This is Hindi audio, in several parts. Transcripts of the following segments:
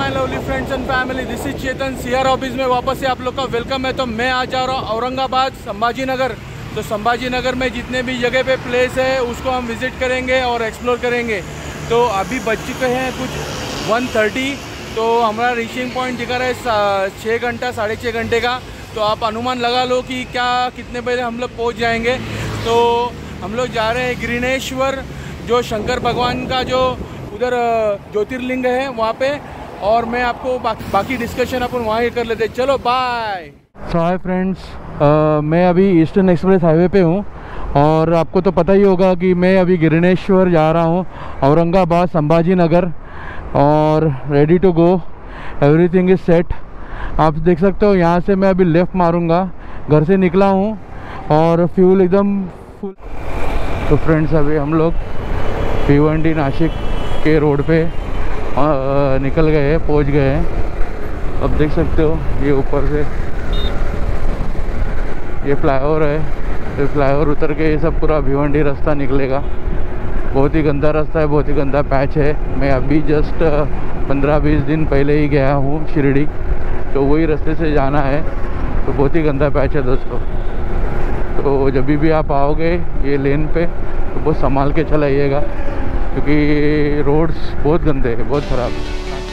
My lovely friends and family, this is Chetan. CR office में वापस से आप लोग का वेलकम है। तो मैं आज जा रहा हूँ औरंगाबाद संभाजी नगर। तो संभाजी नगर में जितने भी जगह पे प्लेस है उसको हम विज़िट करेंगे और एक्सप्लोर करेंगे। तो अभी बज चुके हैं कुछ 1:30। तो हमारा रीचिंग पॉइंट दिखा रहा है 6 घंटा 6.5 घंटे का। तो आप अनुमान लगा लो कि क्या कितने बजे हम लोग पहुँच जाएंगे। तो हम लोग जा रहे हैं गिरिनेश्वर, जो शंकर भगवान का जो उधर ज्योतिर्लिंग है वहाँ पे। और मैं आपको बाकी डिस्कशन अपन वहाँ ही कर लेते। चलो बाय। सो हाय फ्रेंड्स, मैं अभी ईस्टर्न एक्सप्रेस हाईवे पे हूँ और आपको तो पता ही होगा कि मैं अभी गिरिनेश्वर जा रहा हूँ, औरंगाबाद संभाजी नगर। और ready to go, everything is set. आप देख सकते हो यहाँ से मैं अभी लेफ़्ट मारूँगा। घर से निकला हूँ और फ्यूल एकदम फुल। तो फ्रेंड्स अभी हम लोग भिवंडी नासिक के रोड पे निकल गए हैं, पहुंच गए हैं। अब देख सकते हो ये ऊपर से ये फ्लाईओवर है। ये फ्लाईओवर उतर के ये सब पूरा भिवंडी रास्ता निकलेगा। बहुत ही गंदा रास्ता है, बहुत ही गंदा पैच है। मैं अभी जस्ट 15-20 दिन पहले ही गया हूँ शिरडी, तो वही रास्ते से जाना है। तो बहुत ही गंदा पैच है दोस्तों। तो जब भी आप आओगे ये लेन पे तो बहुत संभाल के चलाइएगा, क्योंकि रोड्स बहुत गंदे हैं, बहुत ख़राब है।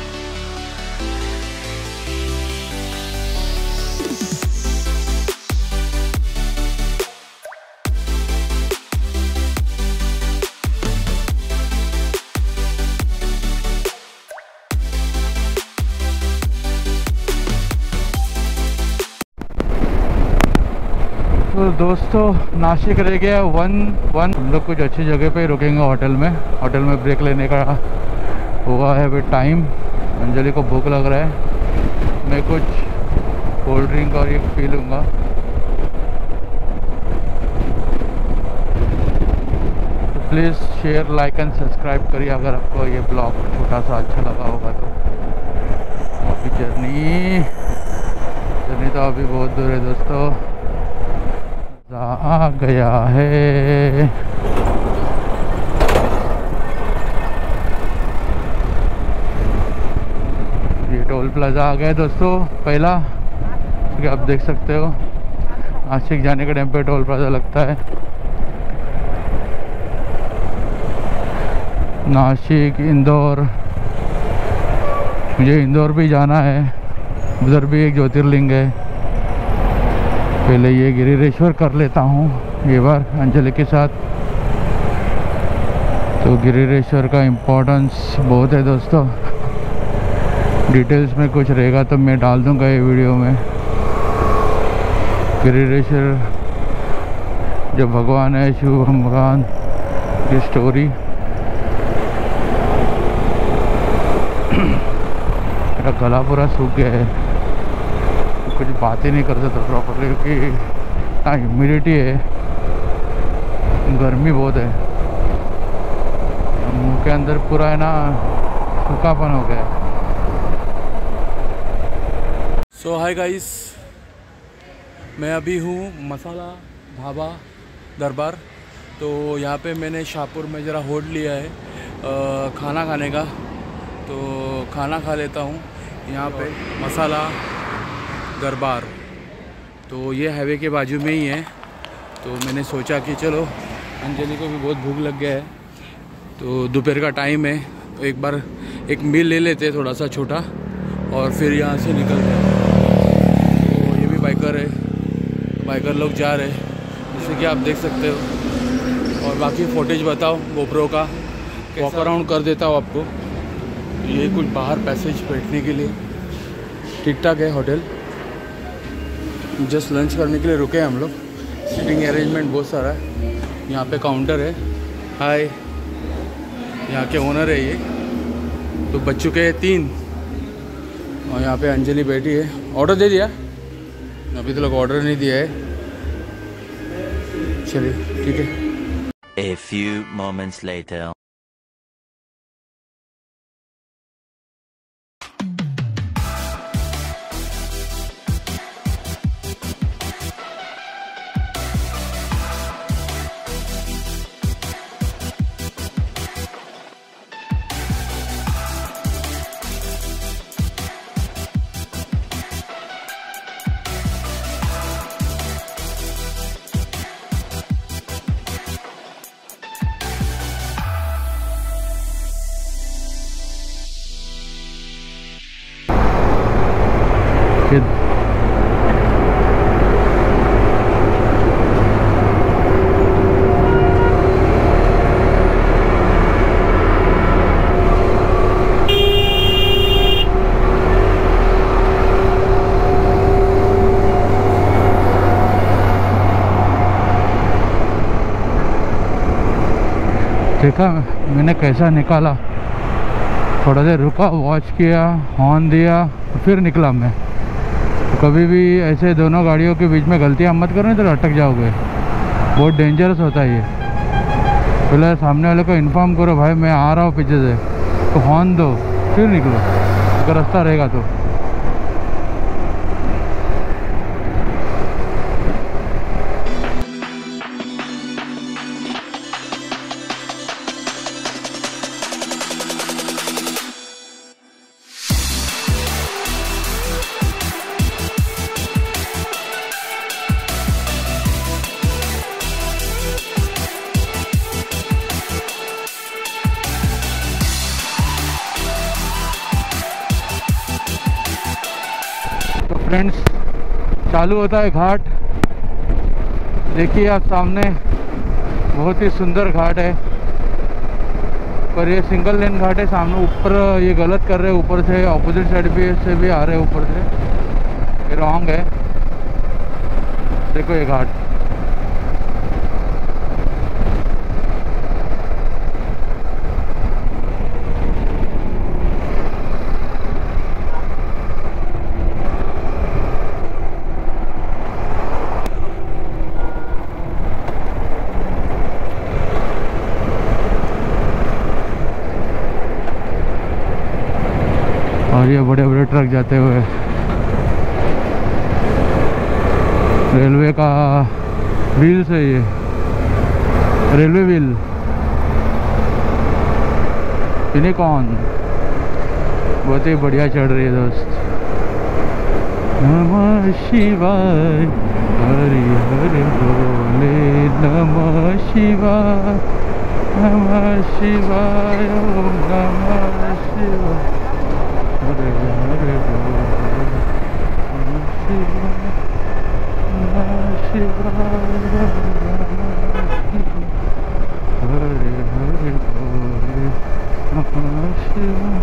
तो दोस्तों नासिक रह गया 1-1। हम लोग कुछ अच्छी जगह पे रुकेंगे होटल में ब्रेक लेने का हुआ है अभी टाइम। अंजलि को भूख लग रहा है, मैं कुछ कोल्ड ड्रिंक और ये पी लूँगा। तो please share, like and subscribe करिए अगर आपको ये ब्लॉग छोटा सा अच्छा लगा होगा तो। अभी जर्नी तो अभी बहुत दूर है दोस्तों, आ गया है। ये टोल प्लाजा आ गया है दोस्तों पहला, क्योंकि आप देख सकते हो नासिक जाने के टाइम पे टोल प्लाजा लगता है। नासिक, इंदौर, मुझे इंदौर भी जाना है, उधर भी एक ज्योतिर्लिंग है। पहले ये गिरिनेश्वर कर लेता हूँ ये बार अंजलि के साथ। तो गिरिनेश्वर का इम्पोर्टेंस बहुत है दोस्तों। डिटेल्स में कुछ रहेगा तो मैं डाल दूँगा ये वीडियो में। गिरिनेश्वर जो भगवान है, शिव भगवान की स्टोरी। मेरा गला पूरा सूख गया है, कुछ बात ही नहीं कर सकता प्रॉपरली, क्योंकि इतना ह्यूमिडिटी है, गर्मी बहुत है। मुंह के अंदर पूरा है ना सूखापन हो गया। सो हाय गाइस, मैं अभी हूँ मसाला ढाबा दरबार। तो यहाँ पे मैंने शाहपुर में ज़रा होल्ड लिया है खाना खाने का। तो खाना खा लेता हूँ यहाँ पे मसाला दरबार। तो ये हाईवे के बाजू में ही है। तो मैंने सोचा कि चलो अंजलि को भी बहुत भूख लग गया है, तो दोपहर का टाइम है, तो एक बार एक मील ले लेते थोड़ा सा छोटा और फिर यहाँ से निकलते हैं। तो ये भी बाइकर है, बाइकर लोग जा रहे हैं जैसे कि आप देख सकते हो। और बाकी फुटेज बताओ गोप्रो का, वॉक अराउंड कर देता हूँ आपको। ये कुछ बाहर पैसेज बैठने के लिए ठीक ठाक है होटल। जस्ट लंच करने के लिए रुके हैं हम लोग। सीटिंग अरेंजमेंट बहुत सारा है। यहाँ पे काउंटर है। हाय, यहाँ के ओनर है ये। तो बच चुके हैं 3 और यहाँ पे अंजलि बैठी है। ऑर्डर दे दिया? अभी तो लोग ऑर्डर नहीं दिया है। चलिए ठीक है। A few moments later. देखा मैंने कैसा निकाला। थोड़ा देर रुका, वॉच किया, हॉर्न दिया, फिर निकला मैं। तो कभी भी ऐसे दोनों गाड़ियों के बीच में गलतियाँ मत करो, नहीं तो अटक जाओगे। बहुत डेंजरस होता है ये। पहले सामने वाले को इन्फॉर्म करो, भाई मैं आ रहा हूँ पीछे से, तो हॉर्न दो, फिर निकलो अगर रास्ता रहेगा तो। फ्रेंड्स, चालू होता है घाट। देखिए आप सामने, बहुत ही सुंदर घाट है, पर ये सिंगल लेन घाट है। सामने ऊपर ये गलत कर रहे हैं, ऊपर से ऑपोजिट साइड भी से भी आ रहे हैं, ऊपर से ये रॉन्ग है। देखो ये घाट, और ये बड़े बड़े ट्रक जाते हुए। रेलवे का व्हील्स है ये, रेलवे व्हील, यूनिकॉर्न। बहुत ही बढ़िया चढ़ रही है दोस्त। नमः शिवाय, हरि हरि बोले, नमः शिवाय, नमः शिवाय, ओम नमः शिवाय, हरे हरे बोले, नमः शिवाय, नमः शिवाय, हरे हरे बोले, नमः शिवाय,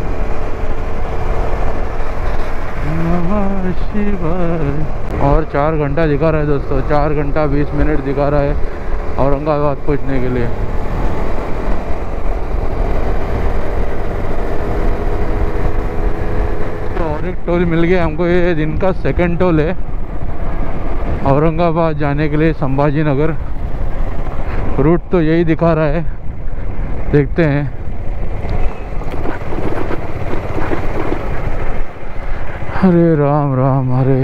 नमः शिवाय। और 4 घंटा दिखा रहा है दोस्तों, 4 घंटा 20 मिनट दिखा रहा है औरंगाबाद पहुंचने के लिए। एक टोल मिल गया हमको, ये दिन का 2nd टोल है औरंगाबाद जाने के लिए संभाजी नगर। रूट तो यही दिखा रहा है, देखते हैं। हरे राम राम हरे।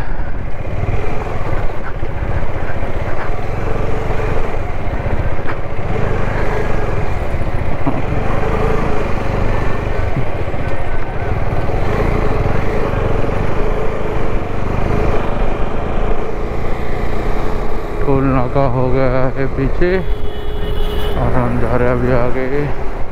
टोल नाका हो गया है पीछे और हम जा रहे हैं अभी आगे।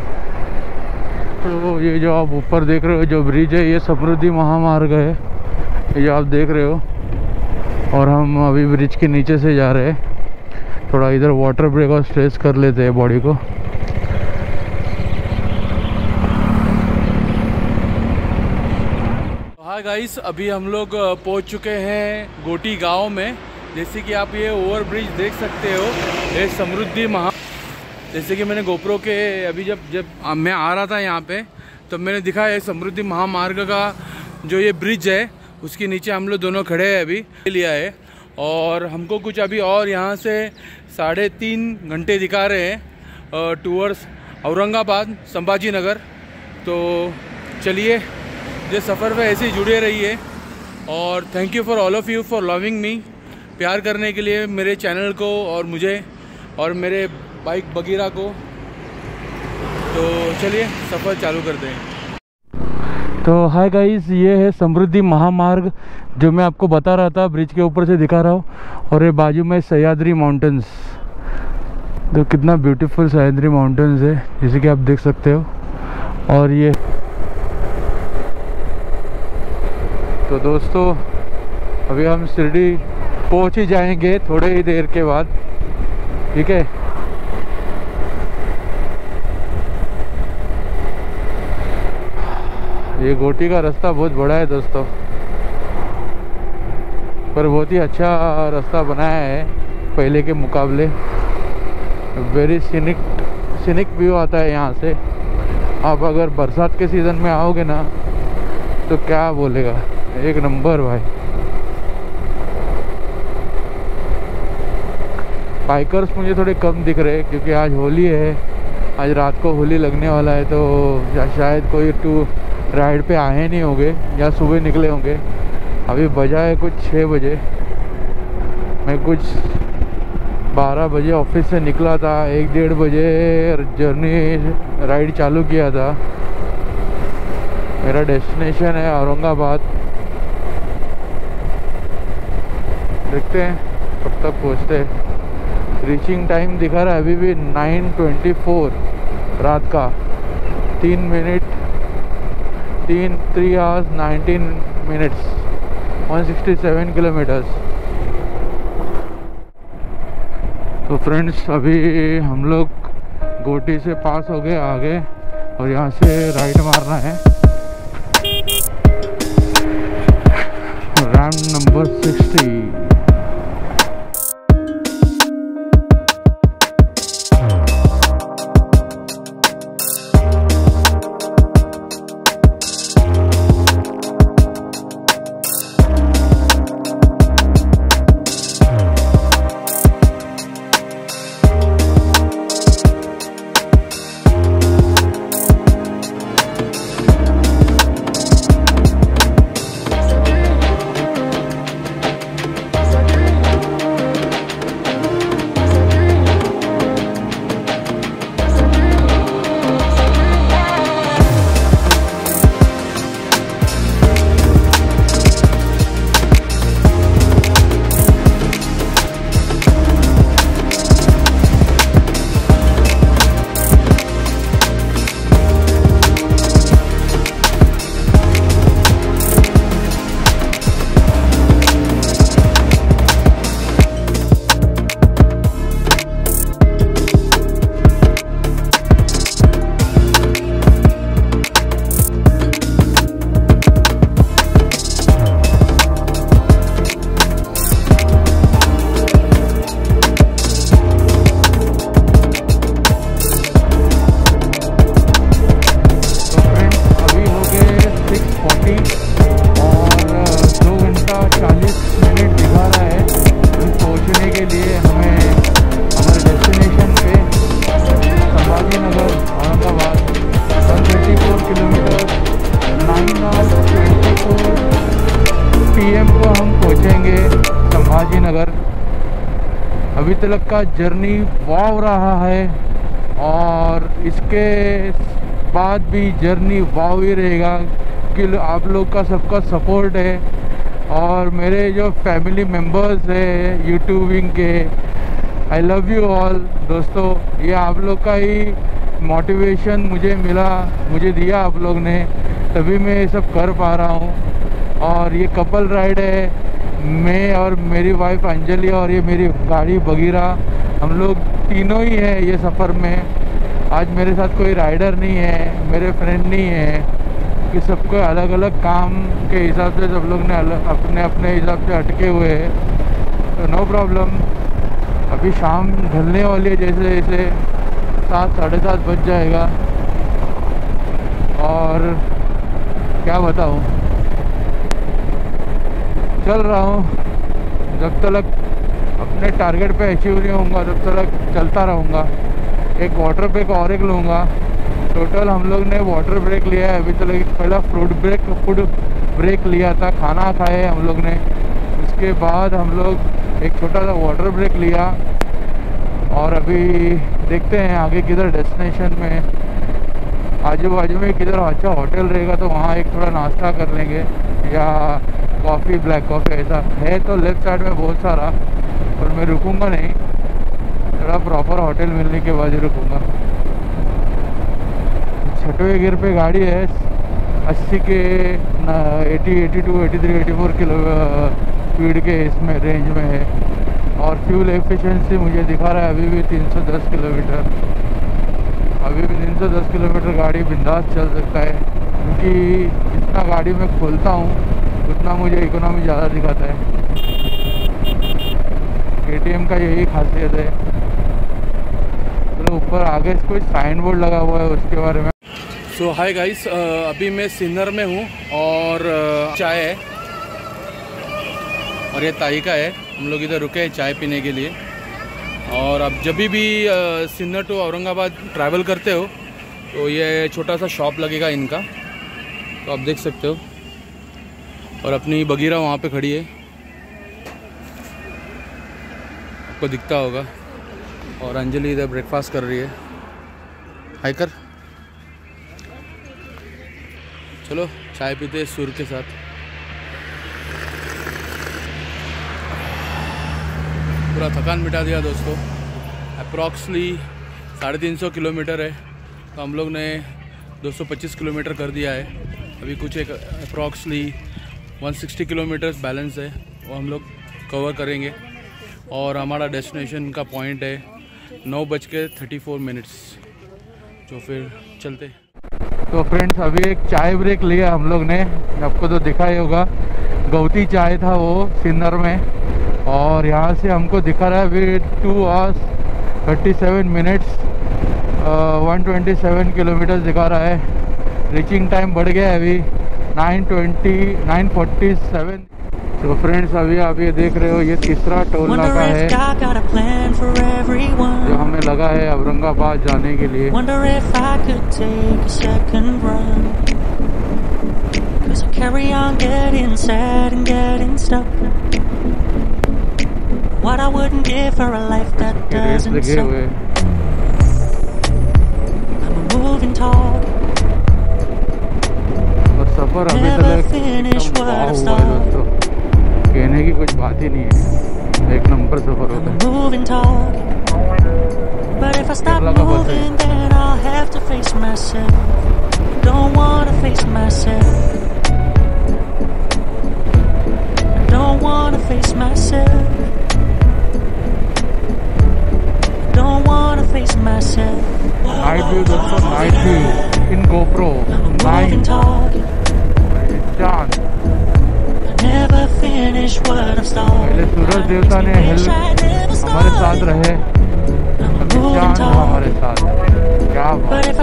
तो ये जो आप ऊपर देख रहे हो जो ब्रिज है, ये समृद्धि महामार्ग है, ये जो आप देख रहे हो। और हम अभी ब्रिज के नीचे से जा रहे हैं। थोड़ा इधर वाटर ब्रेक और स्ट्रेच कर लेते हैं बॉडी को। हाय गाइस, अभी हम लोग पहुंच चुके हैं गोटी गांव में। जैसे कि आप ये ओवर ब्रिज देख सकते हो, ये समृद्धि जैसे कि मैंने गोप्रो के अभी जब मैं आ रहा था यहाँ पे, तो मैंने दिखा है समृद्धि महामार्ग का जो ये ब्रिज है, उसके नीचे हम लोग दोनों खड़े हैं अभी लिया है। और हमको कुछ अभी और यहाँ से 3.5 घंटे दिखा रहे हैं टूवर्ड्स औरंगाबाद संभाजी नगर। तो चलिए, ये सफ़र में ऐसे ही जुड़े रहिए। और thank you for all of you for loving me, प्यार करने के लिए मेरे चैनल को और मुझे और मेरे बाइक बगीरा को। तो चलिए सफ़र चालू करते हैं। तो हाय गाइस, ये है समृद्धि महामार्ग जो मैं आपको बता रहा था, ब्रिज के ऊपर से दिखा रहा हूँ। और ये बाजू में सह्याद्री माउंटेन्स, तो कितना ब्यूटीफुल सह्याद्री माउंटेन्स है, जैसे कि आप देख सकते हो। और ये तो दोस्तों, अभी हम शिरडी पहुँच ही जाएंगे थोड़े ही देर के बाद, ठीक है। ये गोटी का रास्ता बहुत बड़ा है दोस्तों, पर बहुत ही अच्छा रास्ता बनाया है पहले के मुकाबले। वेरी सीनिक व्यू आता है यहाँ से। आप अगर बरसात के सीज़न में आओगे ना तो क्या बोलेगा, एक नंबर भाई। बाइकर्स मुझे थोड़े कम दिख रहे क्योंकि आज होली है, आज रात को होली लगने वाला है, तो शायद कोई टू राइड पे आए नहीं होंगे या सुबह निकले होंगे। अभी बजा है कुछ 6 बजे, मैं कुछ 12 बजे ऑफिस से निकला था, 1-1:30 बजे जर्नी राइड चालू किया था। मेरा डेस्टिनेशन है औरंगाबाद। देखते हैं कब तक पहुँचते हैं। रीचिंग टाइम दिखा रहा है अभी भी 9:24 रात का, 3 hours 19 minutes, 167 किलोमीटर्स। तो फ्रेंड्स अभी हम लोग गोटी से पास हो गए आगे और यहाँ से राइट मारना है रैम नंबर 60। अभी तक का जर्नी वाव रहा है और इसके बाद भी जर्नी वाव ही रहेगा कि आप लोग का सबका सपोर्ट है और मेरे जो फैमिली मेम्बर्स है यूट्यूबिंग के, आई लव यू ऑल दोस्तों। ये आप लोग का ही मोटिवेशन मुझे मिला, मुझे दिया आप लोग ने, तभी मैं ये सब कर पा रहा हूँ। और ये कपल राइड है, मैं और मेरी वाइफ अंजलि और ये मेरी गाड़ी बगीरा, हम लोग तीनों ही हैं ये सफ़र में। आज मेरे साथ कोई राइडर नहीं है, मेरे फ्रेंड नहीं है, कि सबको अलग अलग काम के हिसाब से सब लोग ने अपने अपने हिसाब से अटके हुए हैं, तो नो प्रॉब्लम। अभी शाम ढलने वाली है, जैसे जैसे 7 साढ़े 7 बज जाएगा और क्या बताऊँ, चल रहा हूँ। जब तक अपने टारगेट पे अचीव नहीं होऊंगा तब तक चलता रहूँगा। एक वाटर ब्रेक और एक लूँगा। टोटल हम लोग ने वाटर ब्रेक लिया है अभी तक। पहला फूड ब्रेक लिया था, खाना खाए हम लोग ने, उसके बाद हम लोग एक छोटा सा वाटर ब्रेक लिया और अभी देखते हैं आगे किधर डेस्टिनेशन में आजू बाजू में किधर अच्छा होटल रहेगा तो वहाँ एक थोड़ा नाश्ता कर लेंगे, या कॉफ़ी, ब्लैक कॉफ़ी ऐसा है तो लेफ्ट साइड में बहुत सारा, पर मैं रुकूंगा नहीं, थोड़ा प्रॉपर होटल मिलने के बाद ही रुकूंगा। 6वें गियर पे गाड़ी है, 80 के 80, 82, 83, 84 किलो स्पीड के इसमें रेंज में है और फ्यूल एफिशिएंसी मुझे दिखा रहा है अभी भी 310 किलोमीटर। अभी भी 310 किलोमीटर गाड़ी बिंदास चल सकता है, क्योंकि जितना गाड़ी में खोलता हूँ उतना मुझे इकोनॉमी ज़्यादा दिखाता है। KTM का यही खासियत है। ऊपर आगे कोई साइन बोर्ड लगा हुआ है उसके बारे में। सो हाय गाइस, अभी मैं सिन्नर में हूँ और चाय है और ये ताई का है। हम लोग इधर रुके हैं चाय पीने के लिए। और अब जब भी सिन्नर टू औरंगाबाद ट्रैवल करते हो तो ये छोटा सा शॉप लगेगा इनका, तो आप देख सकते हो। और अपनी बगीरा वहाँ पे खड़ी है, आपको दिखता होगा। और अंजलि इधर ब्रेकफास्ट कर रही है। हाय कर, चलो चाय पीते हैं सुर के साथ। पूरा थकान मिटा दिया दोस्तों। अप्रॉक्सली 350 किलोमीटर है, तो हम लोग ने 225 किलोमीटर कर दिया है। अभी कुछ एक अप्रॉक्सली 160 किलोमीटर्स बैलेंस है, वो हम लोग कवर करेंगे। और हमारा डेस्टिनेशन का पॉइंट है 9:34। तो फिर चलते। तो फ्रेंड्स अभी एक चाय ब्रेक लिया हम लोग ने, आपको तो दिखा ही होगा। गौती चाय था वो सिन्नर में। और यहाँ से हमको दिखा रहा है अभी 2 hours 37 minutes 127 किलोमीटर दिखा रहा है। रीचिंग टाइम बढ़ गया है अभी 9:47। तो फ्रेंड्स अभी आप ये देख रहे हो, ये तीसरा टोल नाका है जो हमें लगा है औरंगाबाद जाने के लिए। What I wouldn't give for a life that doesn't suck. I'm a moving target. और सफर अभी तक एकदम वाह हुआ है दोस्तों, कहने की कुछ बात ही नहीं है। एक नंबर सफर होता है। Moving target. But if I stop moving, then I'll have to face myself. Don't wanna face myself. I don't wanna face myself. Don't wanna face myself. Night view दोस्तों, नाइट व्यू इन GoPro 9 चांद। पहले सूरज देवता ने हमारे साथ रहे, अभी चांद हमारे साथ। क्या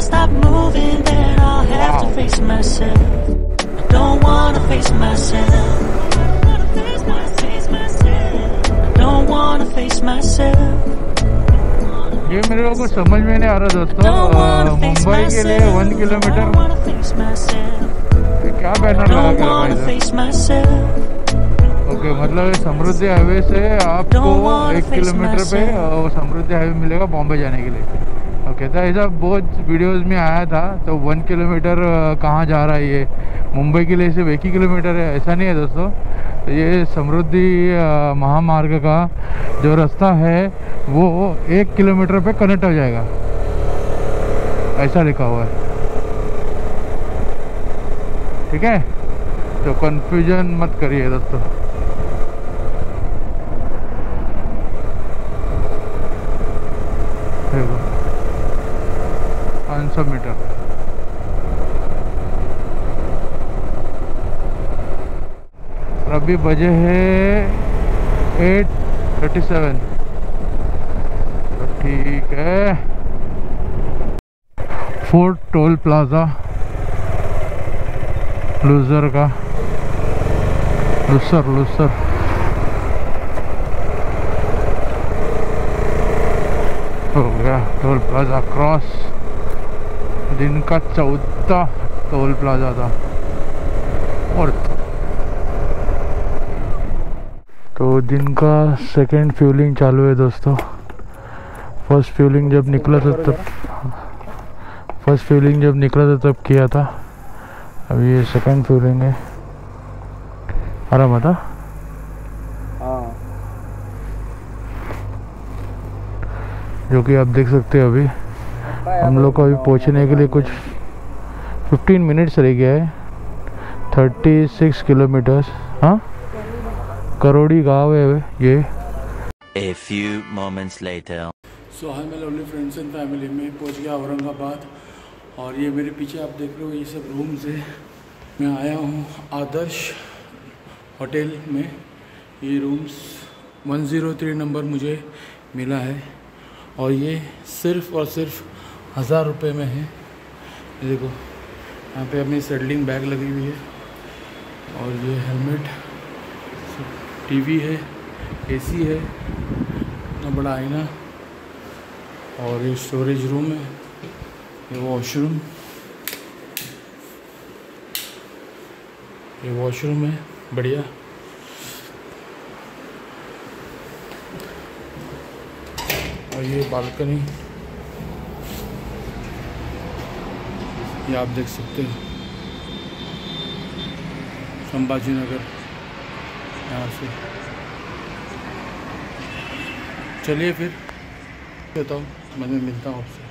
बात। ये मेरे को समझ में नहीं आ रहा दोस्तों। मुंबई के लिए 1 किलोमीटर क्या बैनर लगा के रखा इधर? ओके, मतलब समृद्धि हाईवे से आपको 1 किलोमीटर पे समृद्धि हाईवे मिलेगा बॉम्बे जाने के लिए। ओके, तो ऐसा बहुत वीडियोस में आया था। तो 1 किलोमीटर कहाँ जा रहा है ये? मुंबई के लिए सिर्फ 1 ही किलोमीटर है, ऐसा नहीं है दोस्तों। तो ये समृद्धि महामार्ग का जो रास्ता है वो 1 किलोमीटर पे कनेक्ट हो जाएगा, ऐसा लिखा हुआ है। ठीक है, तो कंफ्यूजन मत करिए दोस्तों। देखो 500 मीटर। अभी बजे है 8:37। तो ठीक है, फोर्ट टोल प्लाजा लूजर का लूसर हो गया टोल प्लाजा क्रॉस। दिन का 14 टोल प्लाजा था। और तो दिन का सेकेंड फ्यूलिंग चालू है दोस्तों। फर्स्ट फ्यूलिंग जब निकला था तब किया था। अभी ये सेकेंड फ्यूलिंग है। आराम था। जो कि आप देख सकते हैं। अभी हम लोग को अभी पहुंचने के लिए कुछ 15 मिनट्स रह गया है। 36 किलोमीटर्स। हाँ, करोड़ी गाँव है ये। A few moments later. So hi my lovely friends and family, में पहुंच गया औरंगाबाद। और ये मेरे पीछे आप देख रहे हो, ये सब रूम्स है। मैं आया हूँ आदर्श होटल में। ये रूम्स 103 नंबर मुझे मिला है। और ये सिर्फ़ और सिर्फ 1000 रुपये में है। ये देखो यहाँ पे अपनी सेडलिंग बैग लगी हुई है और ये हेलमेट, टीवी है, एसी है, इतना बड़ा आईना और ये स्टोरेज रूम है, ये वॉशरूम, ये वॉशरूम है बढ़िया। और ये बालकनी, ये आप देख सकते हो संभाजी नगर यहाँ से। चलिए फिर बताओ, मैं मिलता हूँ आपसे।